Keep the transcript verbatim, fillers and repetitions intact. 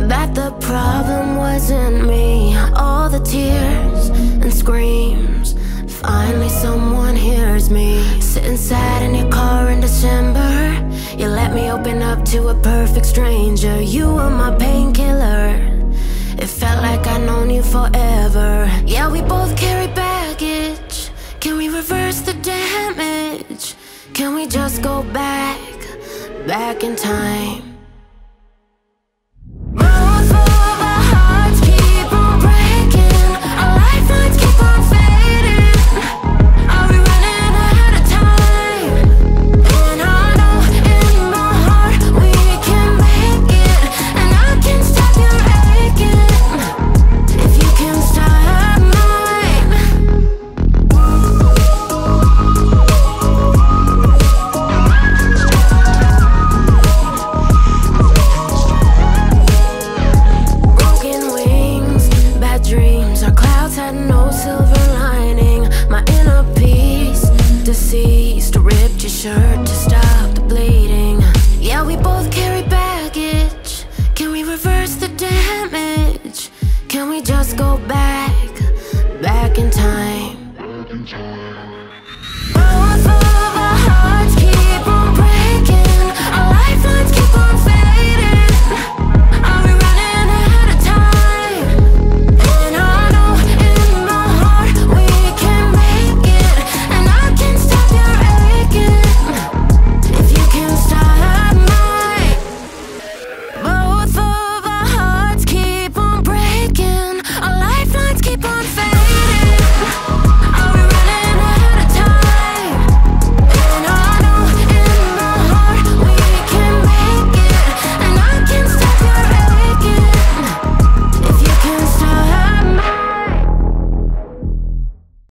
that the problem wasn't me. All the tears and screams, finally someone hears me. Sitting sad in your car in December, you let me open up to a perfect stranger. You were my painkiller, it felt like I'd known you forever. Yeah, we both carry baggage. Can we reverse the damage? Can we just go back, back in time? Both of our hearts keep on breaking, our lifelines keep on fading. Are we running out of time? And I know in my heart we can make it, and I can stop your aching if you can stop mine. Broken wings, bad dreams, our clouds had no silver lining. My inner peace deceased, ripped your shirt to stop the bleeding. Yeah, we both carry baggage. Can we reverse the damage? Can we just go back, back in time?